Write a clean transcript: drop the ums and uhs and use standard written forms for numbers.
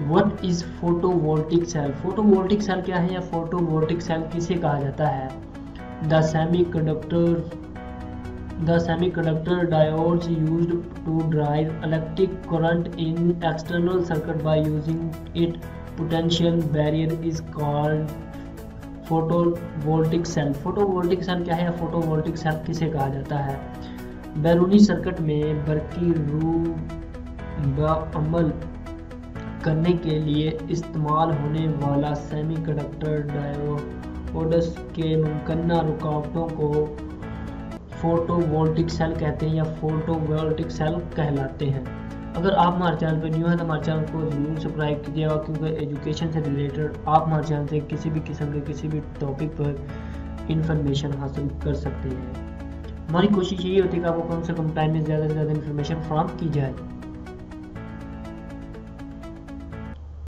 What is photovoltaic cell? Photovoltaic cell क्या है या फोटोवोल्टिक सेल किसे कहा जाता है? The semiconductor diodes used to drive electric current in external circuit by using its potential barrier is called photovoltaic cell. Photovoltaic cell क्या है या फोटोवोल्टिक सेल किसे कहा जाता है? बैरूनी सर्किट में बरकी अमल करने के लिए इस्तेमाल होने वाला सेमीकंडक्टर डायोड्स के मुमकिन रुकावटों को फोटोवोल्टिक सेल कहते हैं या फोटोवोल्टिक सेल कहलाते हैं। अगर आप हमारे चैनल पर न्यू हैं तो हमारे चैनल को जरूर सब्सक्राइब कीजिएगा, क्योंकि एजुकेशन से रिलेटेड आप हमारे चैनल से किसी भी किस्म के किसी भी टॉपिक पर इंफॉर्मेशन हासिल कर सकते हैं। हमारी कोशिश यही होती है कि आपको कम से कम टाइम में ज़्यादा से ज़्यादा इंफॉर्मेशन फ्राहम की जाए।